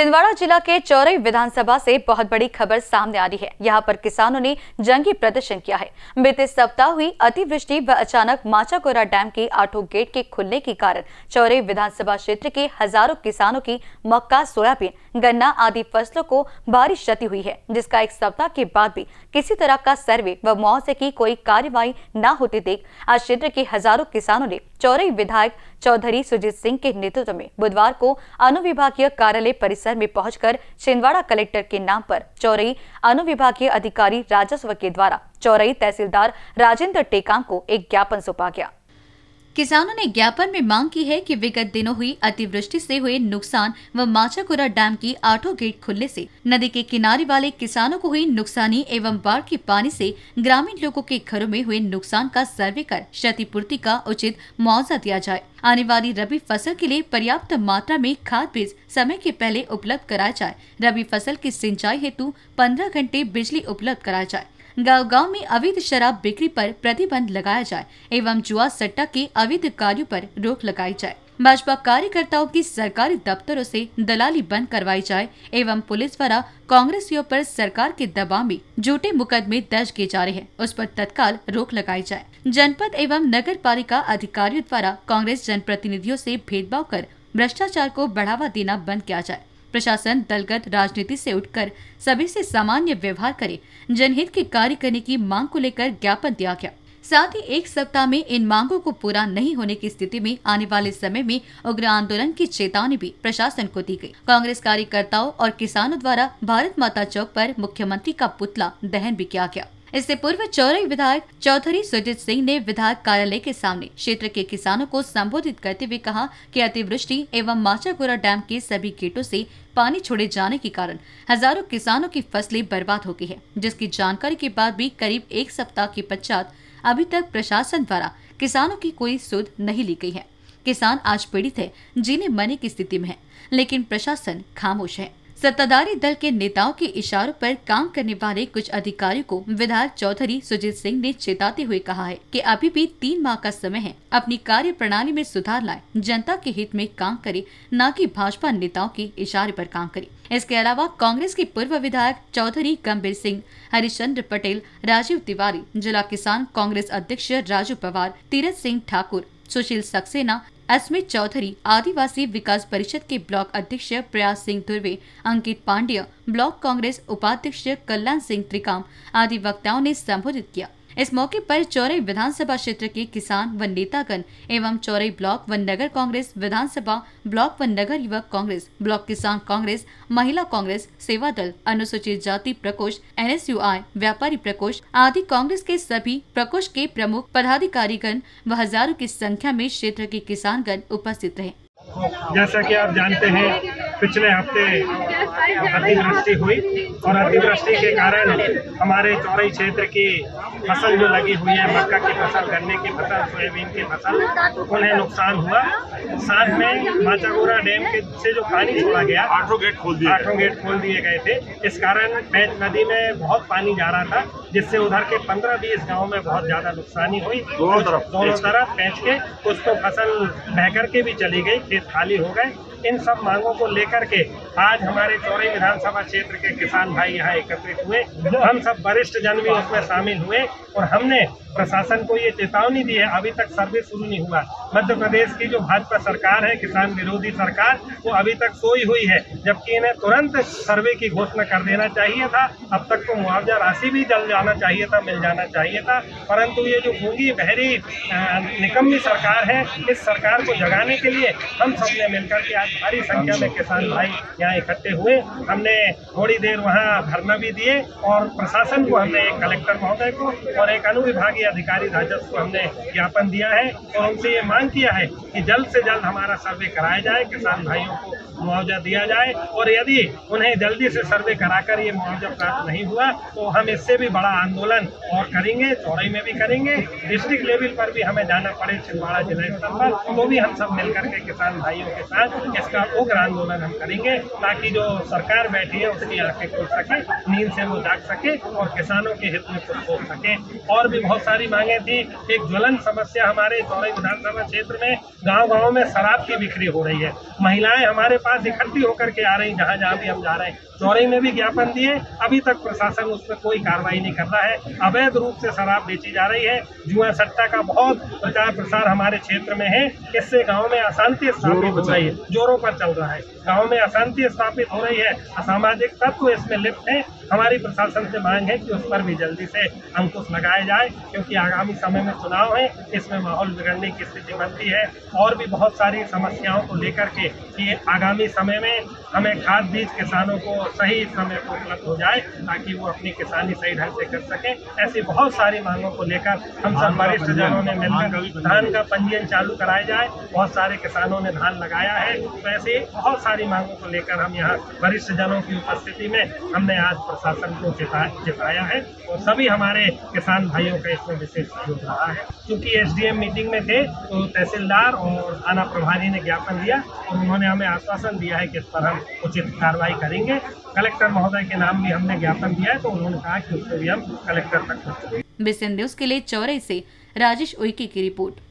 छिंदवाड़ा जिला के चौरई विधानसभा से बहुत बड़ी खबर सामने आ रही है। यहां पर किसानों ने जंगी प्रदर्शन किया है। बीते सप्ताह हुई अतिवृष्टि व अचानक माचागोरा डैम के 8 गेट के खुलने के कारण चौरई विधानसभा क्षेत्र के हजारों किसानों की मक्का, सोयाबीन, गन्ना आदि फसलों को भारी क्षति हुई है, जिसका एक सप्ताह के बाद भी किसी तरह का सर्वे व मुआवजे की कोई कार्यवाही न होते देख आज क्षेत्र के हजारों किसानों ने चौरई विधायक चौधरी सुजीत सिंह के नेतृत्व में बुधवार को अनुविभागीय कार्यालय परिसर में पहुंचकर छिंदवाड़ा कलेक्टर के नाम पर चौरई अनुविभागीय अधिकारी राजस्व के द्वारा चौरई तहसीलदार राजेंद्र टेकाम को एक ज्ञापन सौंपा गया। किसानों ने ज्ञापन में मांग की है कि विगत दिनों हुई अतिवृष्टि से हुए नुकसान व माचागोरा डैम की 8 गेट खुलने से नदी के किनारे वाले किसानों को हुई नुकसानी एवं बाढ़ के पानी से ग्रामीण लोगों के घरों में हुए नुकसान का सर्वे कर क्षतिपूर्ति का उचित मुआवजा दिया जाए। आने वाली रबी फसल के लिए पर्याप्त मात्रा में खाद बीज समय के पहले उपलब्ध कराया जाए। रबी फसल की सिंचाई हेतु 15 घंटे बिजली उपलब्ध कराया जाए। गांव-गांव में अवैध शराब बिक्री पर प्रतिबंध लगाया जाए एवं जुआ सट्टा के अवैध कार्यों पर रोक लगाई जाए। भाजपा कार्यकर्ताओं की सरकारी दफ्तरों से दलाली बंद करवाई जाए एवं पुलिस द्वारा कांग्रेसियों पर सरकार के दबाव में झूठे मुकदमे दर्ज किए जा रहे हैं, उस पर तत्काल रोक लगाई जाए। जनपद एवं नगर पालिका अधिकारियों द्वारा कांग्रेस जनप्रतिनिधियों से भेदभाव कर भ्रष्टाचार को बढ़ावा देना बंद किया जाए। प्रशासन दलगत राजनीति से उठकर सभी से सामान्य व्यवहार करे। जनहित के कार्य करने की मांग को लेकर ज्ञापन दिया गया। साथ ही एक सप्ताह में इन मांगों को पूरा नहीं होने की स्थिति में आने वाले समय में उग्र आंदोलन की चेतावनी भी प्रशासन को दी गई। कांग्रेस कार्यकर्ताओं और किसानों द्वारा भारत माता चौक पर मुख्यमंत्री का पुतला दहन भी किया गया। इससे पूर्व चौरई विधायक चौधरी सुजीत सिंह ने विधायक कार्यालय के सामने क्षेत्र के किसानों को संबोधित करते हुए कहा कि अतिवृष्टि एवं माचागोरा डैम के सभी गेटों से पानी छोड़े जाने के कारण हजारों किसानों की फसलें बर्बाद हो गई है, जिसकी जानकारी के बाद भी करीब एक सप्ताह के पश्चात अभी तक प्रशासन द्वारा किसानों की कोई सुध नहीं ली गई है। किसान आज पीड़ित है, जीने मरने की स्थिति में है, लेकिन प्रशासन खामोश है। सत्ताधारी दल के नेताओं के इशारों पर काम करने वाले कुछ अधिकारियों को विधायक चौधरी सुजीत सिंह ने चेताते हुए कहा है कि अभी भी 3 माह का समय है, अपनी कार्य प्रणाली में सुधार लाए, जनता के हित में काम करे, न कि भाजपा नेताओं के इशारे पर काम करे। इसके अलावा कांग्रेस के पूर्व विधायक चौधरी गंभीर सिंह, हरिश्चंद्र पटेल, राजीव तिवारी, जिला किसान कांग्रेस अध्यक्ष राजू पवार, तीरथ सिंह ठाकुर, सुशील सक्सेना, अस्मित चौधरी, आदिवासी विकास परिषद के ब्लॉक अध्यक्ष प्रयास सिंह धुर्वे, अंकित पांड्य, ब्लॉक कांग्रेस उपाध्यक्ष कल्याण सिंह त्रिकाम आदि वक्ताओं ने संबोधित किया। इस मौके पर चौरई विधानसभा क्षेत्र के किसान व नेतागण एवं चौरई ब्लॉक व नगर कांग्रेस, विधानसभा ब्लॉक व नगर युवक कांग्रेस, ब्लॉक किसान कांग्रेस, महिला कांग्रेस, सेवा दल, अनुसूचित जाति प्रकोष्ठ, NSUI, व्यापारी प्रकोष्ठ आदि कांग्रेस के सभी प्रकोष्ठ के प्रमुख पदाधिकारीगण व हजारों की संख्या में क्षेत्र के किसानगण उपस्थित रहे। जैसा कि आप जानते हैं, पिछले हफ्ते अतिवृष्टि हुई और अतिवृष्टि के कारण हमारे चौरई क्षेत्र की फसल जो लगी हुई है, मक्का की फसल, गन्ने की फसल, सोयाबीन की फसल, उन्हें नुकसान हुआ। साथ में माचागोरा डैम के से जो पानी छोड़ा गया, 8 गेट खोल दिए गए थे। इस कारण पेंच नदी में बहुत पानी जा रहा था, जिससे उधर के 15-20 गाँव में बहुत ज्यादा नुकसानी हुई। दोनों तरफ पेंच के कुछ तो फसल बह करके भी चली गई, खेत खाली हो गए। इन सब मांगों को लेकर के आज हमारे चौरई विधानसभा क्षेत्र के किसान भाई यहाँ एकत्रित हुए। हम सब वरिष्ठ जन भी उसमें शामिल हुए और हमने प्रशासन को ये चेतावनी दी है, अभी तक सर्वे शुरू नहीं हुआ। मध्य प्रदेश की जो भाजपा सरकार है, किसान विरोधी सरकार, वो अभी तक सोई हुई है, जबकि इन्हें तुरंत सर्वे की घोषणा कर देना चाहिए था। अब तक तो मुआवजा राशि भी मिल जाना चाहिए था, परंतु ये जो गूंगी बहरी निकम्मी सरकार है, इस सरकार को जगाने के लिए हम सबने मिलकर के आज भारी संख्या में किसान भाई यहाँ इकट्ठे हुए। हमने थोड़ी देर वहाँ धरना भी दिए और प्रशासन को हमने एक कलेक्टर महोदय को और एक अनुविभागीय अधिकारी राजस्व को हमने ज्ञापन दिया है और उनसे ये मांग किया है कि जल्द से जल्द हमारा सर्वे कराया जाए, किसान भाइयों को मुआवजा दिया जाए, और यदि उन्हें जल्दी से सर्वे कराकर ये मुआवजा प्राप्त नहीं हुआ तो हम इससे भी बड़ा आंदोलन और करेंगे, चौरई में भी करेंगे, डिस्ट्रिक्ट लेवल पर भी हमें जाना पड़े, छिंदवाड़ा जिला स्तर पर, तो भी हम सब मिलकर के किसान भाइयों के साथ इसका उग्र आंदोलन हम करेंगे ताकि जो सरकार बैठी है उसकी आंखें खुल सके, नींद से वो जाग सके और किसानों के हित में कुछ सोच सके। और भी बहुत सारी मांगे थी। एक ज्वलन समस्या हमारे चौरई विधानसभा क्षेत्र में गांव-गांव में शराब की बिक्री हो रही है। महिलाएं हमारे पास इकट्ठी होकर के आ रही, जहां भी हम जा रहे हैं। चौरई में भी ज्ञापन दिए, अभी तक प्रशासन उस पर कोई कार्रवाई नहीं कर रहा है। अवैध रूप से शराब बेची जा रही है। जुआ सट्टा का बहुत प्रचार प्रसार हमारे क्षेत्र में है। इससे गांव में अशांति स्थापित हो रही है, जोरों पर चल रहा है। गांव में अशांति स्थापित हो रही है, असामाजिक तत्व इसमें लिप्त है। हमारी प्रशासन से मांग है कि उस पर भी जल्दी से अंकुश लगाया जाए, क्योंकि आगामी समय में चुनाव है, इसमें माहौल बिगड़ने की स्थिति बनती है। और भी बहुत सारी समस्याओं को लेकर के कि आगामी समय में हमें खाद बीज किसानों को सही समय पर उपलब्ध हो जाए ताकि वो अपनी किसानी सही ढंग से कर सके। ऐसी बहुत सारी मांगों को लेकर हम सब वरिष्ठ जनों ने मिलकर धान का पंजीयन चालू कराया जाए। बहुत सारे किसानों ने धान लगाया है। तो ऐसे बहुत सारी मांगों को लेकर हम यहाँ वरिष्ठ जनों की उपस्थिति में हमने आज प्रशासन को जिताया है और सभी हमारे किसान भाइयों का इसमें विशेष सहयोग रहा है। क्योंकि एसडीएम मीटिंग में थे तो तहसीलदार और थाना प्रभारी ने ज्ञापन दिया और उन्होंने हमें आश्वासन दिया है कि इस पर हम उचित कार्रवाई करेंगे। कलेक्टर महोदय के नाम भी हमने ज्ञापन दिया है, तो उन्होंने कहा कि उससे भी हम कलेक्टर तक पहुंचेंगे। BCN न्यूज के लिए चौरई से राजेश उइके की रिपोर्ट।